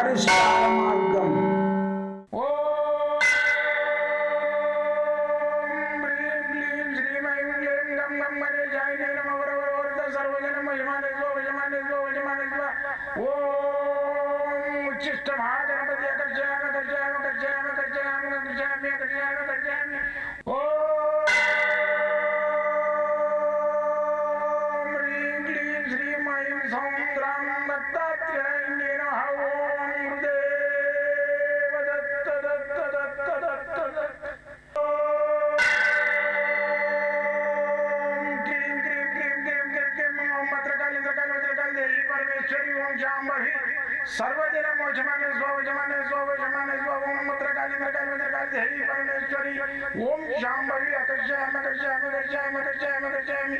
పరిష్కార మార్గం. सर्वदिन मोचमाने स्वजमाने स्वजमाने स्वम मुद्रकाली मकाली मद्रकाली देवी परमेश्वरी ओम शांभवी अकर्षयामि अकर्षयामि अकर्षयामि अकर्षयामि अकर्षयामि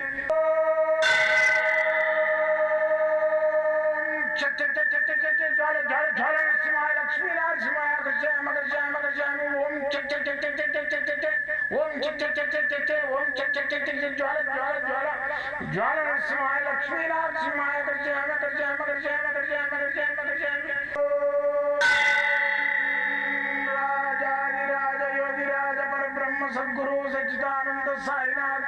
चट चट चट चट चट ज्वाल ज्वाल ज्वाल नरसिंहाय लक्ष्मी नरसिंहाय अकर्षयामि अकर्षयामि अकर्षयामि ओम चट चट चट चट चट चट चट ओम चट चट चट चट चट ओम चट चट चट चट ज्वाल ज्वाल ज्वाल ज्वाल नरसिंहाय लक्ष्मी नरसिंहाय अकर्षयामि अकर्षयामि अकर्षयामि अकर्षयामि अकर्षयामि अकर्षयामि राजाधिराज योगिराज परब्रह्म सद्गुरु सच्चिदानंद साईनाथ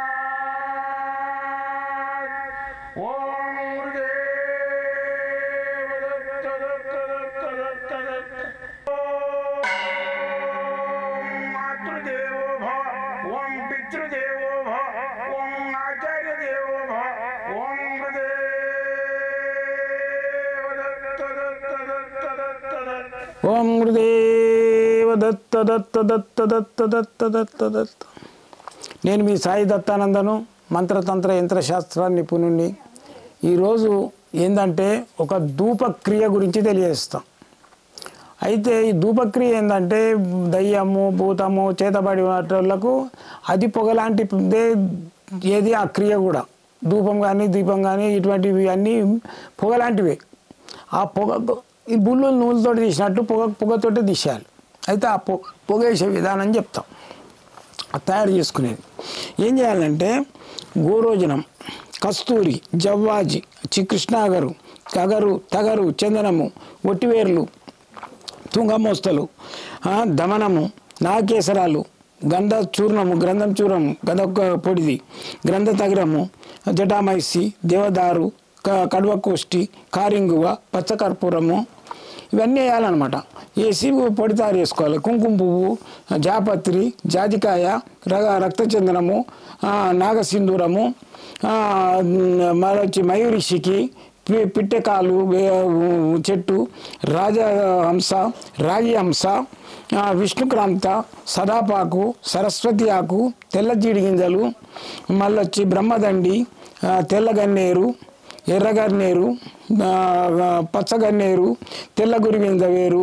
महाराज ओम गुरुदेव दत्त दत्त दत्त दत्त दत्त ओम मातृदेवो भव ओम पितृदेवो भव ओम आचार्य देवो भव ओम ఓం గురుదేవ దత్త దత్త దత్త దత్త దత్త దత్త దత్త. నేను మీ సాయి దత్తానందను, మంత్రతంత్ర యంత్రశాస్త్ర నిపుణుణ్ణి. ఈరోజు ఏంటంటే ఒక ధూపక్రియ గురించి తెలియజేస్తాం. అయితే ఈ ధూపక్రియ ఏంటంటే దయ్యము భూతము చేతబడి వాళ్ళకు అది పొగలాంటిదే ఏది ఆ క్రియ కూడా. ధూపం కానీ దీపం కానీ ఇటువంటివి అన్నీ పొగలాంటివే. ఆ పొగ ఈ బుల్లు నూనెతో తీసినట్టు పొగతోటి తీసేయాలి. అయితే ఆ పొగ వేసే విధానం చెప్తాం. తయారు చేసుకునేది ఏం చేయాలంటే గోరోజనం, కస్తూరి, జవ్వాజి, కృష్ణాగరు, తగరు, చందనము, ఒట్టివేర్లు, తుంగమోస్తలు, దమనము, నాగకేసరాలు, గ్రంథం చూర్ణము, గంధ పొడిది, గ్రంథ తగిరము, జటామైసి, దేవదారు, కడువకోష్టి, కారింగువ, పచ్చకర్పూరము ఇవన్నీ వేయాలన్నమాట. వేసి పొడి తయారు చేసుకోవాలి. కుంకుమ పువ్వు, జాపత్రి, జాజికాయ, రక్తచందనము, నాగసింధూరము, మరొచ్చి మయూరిషికి, పిట్టెకాలు చెట్టు, రాజహంస, రాగిహంస, విష్ణుక్రాంత, సదాపాకు, సరస్వతి ఆకు, తెల్ల జీడి గింజలు, మళ్ళొచ్చి బ్రహ్మదండి, తెల్లగన్నేరు, ఎర్రగన్నేరు, పచ్చగన్నేరు, తెల్ల గురిగింజ వేరు,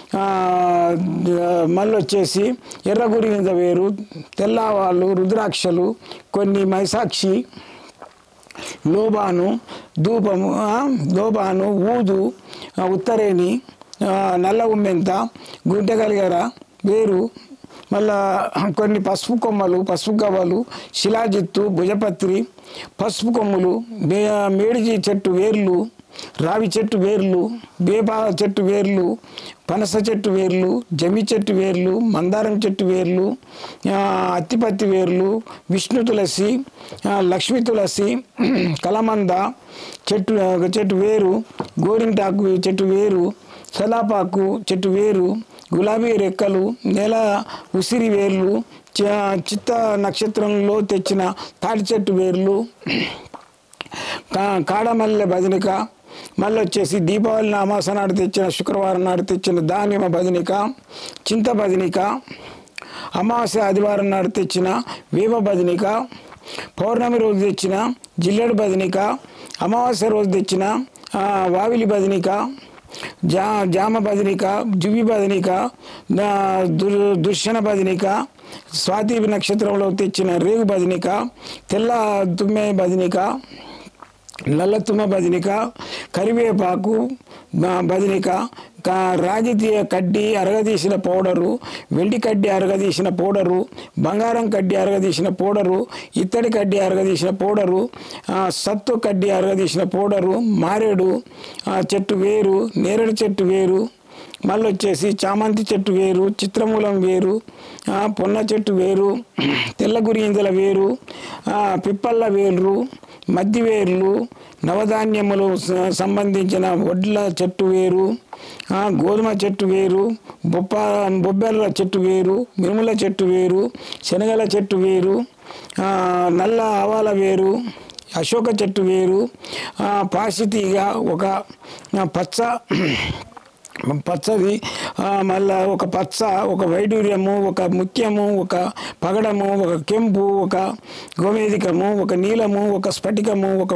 మళ్ళీ వచ్చేసి ఎర్ర గురిగింజ వేరు, తెల్లవాళ్ళు, రుద్రాక్షలు, కొన్ని మైసాక్షి, లోబాను, ధూపము, లోబాను, ఊదు, ఉత్తరేణి, నల్ల ఉమ్మెంత, గుంటె కలిగర వేరు, మళ్ళా కొన్ని పసుపు కొమ్మలు, పసుపు గవ్వలు, శిలాజిత్తు, భుజపత్రి, పసుపు కొమ్ములు, మేడిజి చెట్టు వేర్లు, రావి చెట్టు వేర్లు, వేప చెట్టు వేర్లు, పనస చెట్టు వేర్లు, జమి చెట్టు వేర్లు, మందారం చెట్టు వేర్లు, అత్తిపత్తి వేర్లు, విష్ణు తులసి, లక్ష్మీ తులసి, కలమంద చెట్టు వేరు, గోరింటాకు చెట్టు వేరు, సలాపాకు చెట్టు వేరు, గులాబీ రెక్కలు, నెల ఉసిరి వేర్లు, చిత్త నక్షత్రంలో తెచ్చిన తాటి చెట్టు వేర్లు, కాడమల్లె బదినిక, మళ్ళీ వచ్చేసి దీపావళి అమాస నాడు తెచ్చిన శుక్రవారం నాడు తెచ్చిన దానిమ్మ బదినిక, చింత బదినిక, అమావాస్య ఆదివారం నాడు తెచ్చిన వేప బదినిక, పౌర్ణమి రోజు తెచ్చిన జిల్లెడు బదినిక, అమావాస్య రోజు తెచ్చిన వావిలి బదినిక, జామ బదినిక, జువి బదినిక, దుర్శన బదినిక, స్వాతి నక్షత్రంలో తెచ్చిన రేగు బదినిక, తెల్ల తుమ్మె బదినిక, నల్ల తుమ్మ బదినిక, కరివేపాకు, బదినిక, రాగి కడ్డీ అరగదీసిన పౌడరు, వెండి కడ్డీ అరగదీసిన పౌడరు, బంగారం కడ్డీ అరగదీసిన పౌడరు, ఇత్తడి కడ్డీ అరగదీసిన పౌడరు, సత్తు కడ్డీ అరగదీసిన పౌడరు, మారేడు చెట్టు వేరు, నేరేడు చెట్టు వేరు, మళ్ళీ వచ్చేసి చామంతి చెట్టు వేరు, చిత్రమూలం వేరు, పొన్న చెట్టు వేరు, తెల్ల గురింజల వేరు, పిప్పళ్ళ వేర్లు, మద్ది వేర్లు, నవధాన్యములు సంబంధించిన వడ్ల చెట్టు వేరు, గోధుమ చెట్టు వేరు, బొబ్బెల చెట్టు వేరు, మినుముల చెట్టు వేరు, శనగల చెట్టు వేరు, నల్ల ఆవాల వేరు, అశోక చెట్టు వేరు, పాసితీగ, ఒక పచ్చది, మళ్ళా ఒక పచ్చ, ఒక వైడూర్యము, ఒక ముత్యము, ఒక పగడము, ఒక కెంపు, ఒక గోమేధికము, ఒక నీలము, ఒక స్ఫటికము, ఒక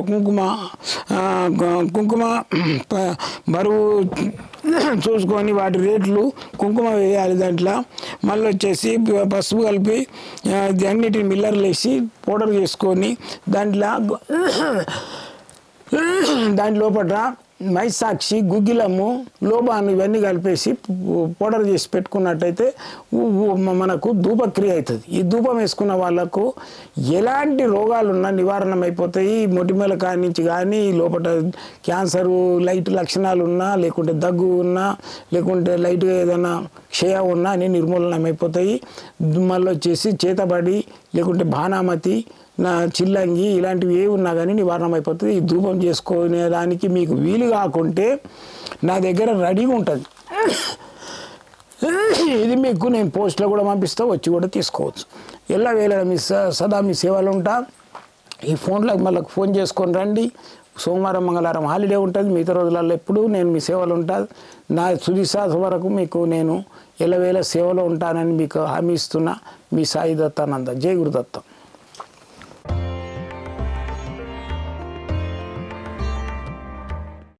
కుంకుమ బరువు చూసుకొని వాటి రేట్లు కుంకుమ వేయాలి దాంట్లో. మళ్ళీ వచ్చేసి పసుపు కలిపి అన్నిటిని మిల్లర్లు వేసి పౌడర్ చేసుకొని దాని లోపల మైసాక్షి, గుగ్గిలము, లోబాను ఇవన్నీ కలిపేసి పౌడర్ చేసి పెట్టుకున్నట్టయితే మనకు ధూపక్రియ అవుతుంది. ఈ ధూపం వేసుకున్న వాళ్ళకు ఎలాంటి రోగాలున్నా నివారణమైపోతాయి. మొటిమల కాడి నుంచి కానీ, లోపల క్యాన్సరు లైట్ లక్షణాలు ఉన్నా, లేకుంటే దగ్గు ఉన్నా, లేకుంటే లైట్గా ఏదైనా క్షయ ఉన్నా అన్నీ నిర్మూలనమైపోతాయి. మళ్ళీ వచ్చేసి చేతబడి, లేకుంటే బాణామతి, చిల్లంగి ఇలాంటివి ఏ ఉన్నా కానీ నివారణ అయిపోతుంది. ఈ ధూపం చేసుకునేదానికి మీకు వీలు కాకుంటే నా దగ్గర రెడీగా ఉంటుంది. ఇది మీకు నేను పోస్ట్లో కూడా పంపిస్తా, వచ్చి కూడా తీసుకోవచ్చు. ఎలా వేళ సదా మీ సేవలు ఉంటా. ఈ ఫోన్లోకి మళ్ళీ ఫోన్ చేసుకొని రండి. సోమవారం మంగళవారం హాలిడే ఉంటుంది, మిగతా రోజులలో ఎప్పుడు నేను మీ సేవలు ఉంటాను. నా తుది శ్వాస వరకు మీకు నేను ఎల్లవేళ సేవలో ఉంటానని మీకు హామీ ఇస్తున్నా. మీ సాయి దత్తానంద. జై గురుదత్త.